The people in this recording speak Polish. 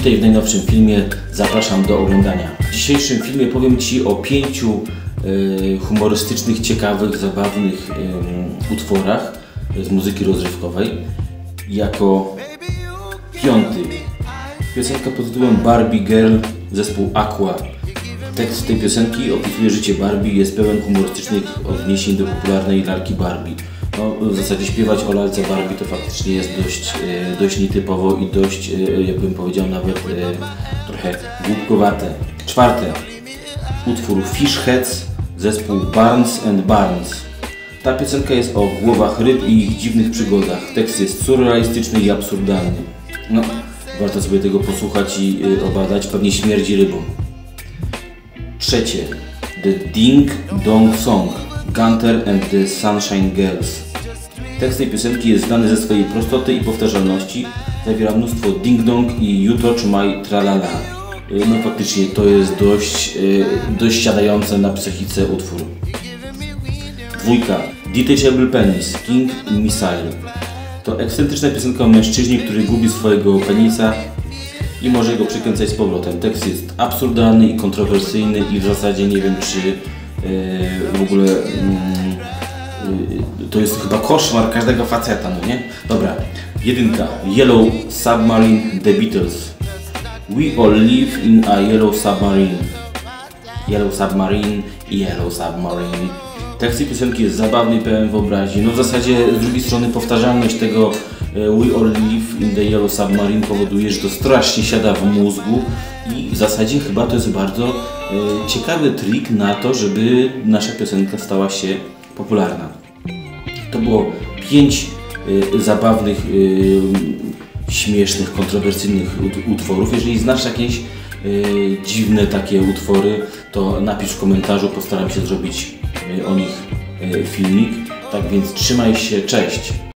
Witaj w najnowszym filmie, zapraszam do oglądania. W dzisiejszym filmie powiem Ci o 5 humorystycznych, ciekawych, zabawnych utworach z muzyki rozrywkowej. Jako 5. piosenka pod tytułem Barbie Girl, zespół Aqua. Tekst tej piosenki opisuje życie Barbie, jest pełen humorystycznych odniesień do popularnej lalki Barbie. No, w zasadzie śpiewać o lalce Barbie to faktycznie jest dość nietypowo i dość, jakbym powiedział, nawet trochę głupkowate. 4. utwór Fish Heads, zespół Barnes and Barnes. Ta piosenka jest o głowach ryb i ich dziwnych przygodach. Tekst jest surrealistyczny i absurdalny. No, warto sobie tego posłuchać i obadać, pewnie śmierdzi rybą. 3. The Ding Dong Song, Gunter and the Sunshine Girls. Tekst tej piosenki jest znany ze swojej prostoty i powtarzalności. Zawiera mnóstwo ding-dong i you touch my tralala. No faktycznie to jest dość siadające na psychice utwór. 2. Detachable Penis, King Missile. To ekscentryczna piosenka o mężczyźnie, który gubi swojego penisa i może go przykręcać z powrotem. Tekst jest absurdalny i kontrowersyjny i w zasadzie nie wiem, czy w ogóle to jest chyba koszmar każdego faceta, no nie? Dobra. 1. Yellow Submarine, The Beatles. We all live in a yellow submarine. Yellow submarine, yellow submarine. Tekst tej piosenki jest zabawny i pełen wyobraźni. No w zasadzie z drugiej strony powtarzalność tego We all live in the yellow submarine powoduje, że to strasznie siada w mózgu i w zasadzie chyba to jest bardzo ciekawy trik na to, żeby nasza piosenka stała się popularna. To było 5 zabawnych, śmiesznych, kontrowersyjnych utworów. Jeżeli znasz jakieś dziwne takie utwory, to napisz w komentarzu, postaram się zrobić o nich filmik. Tak więc trzymaj się, cześć!